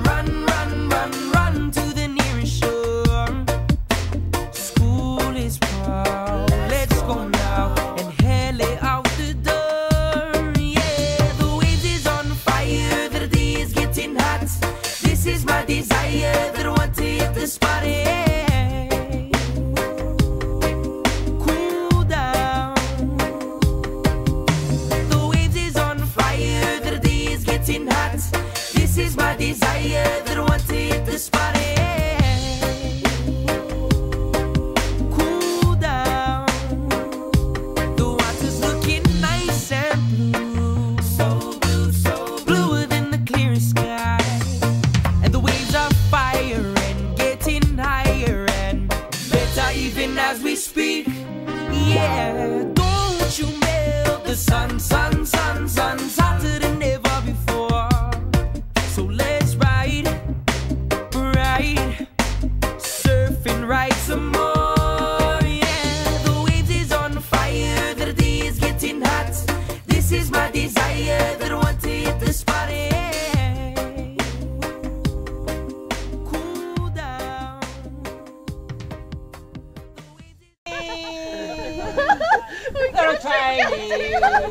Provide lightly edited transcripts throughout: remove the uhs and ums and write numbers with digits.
run, run, run, run to the nearest shore. School is proud, let's go now and hail it out the door. Yeah, the waves is on fire, the day is getting hot. This is my desire, that I want to hit the spot. Cool down. The waves is on fire, the day is getting hot. This is my desire, that I want to hit the spot. Cool down. The water's looking nice and blue, so blue, so bluer than the clearest sky. And the waves are fire and getting higher and better even as we speak. Yeah, don't you melt the sun, sun, sun, sun's hotter than ever before. So let's ride, ride, surfing right some more. Yeah, the waves is on fire, the day is getting hot. This is my desire, that I want to hit the spot. Cool down. Little Tiny!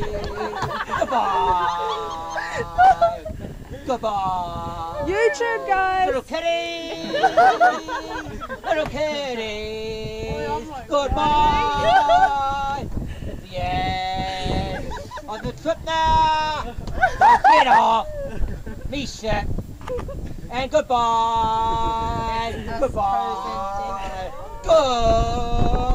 Goodbye! Goodbye! YouTube, guys! Little kitty! Little kitty! Goodbye! It's the end! On the trip now! Get off! Me shit! And goodbye! Goodbye! Good!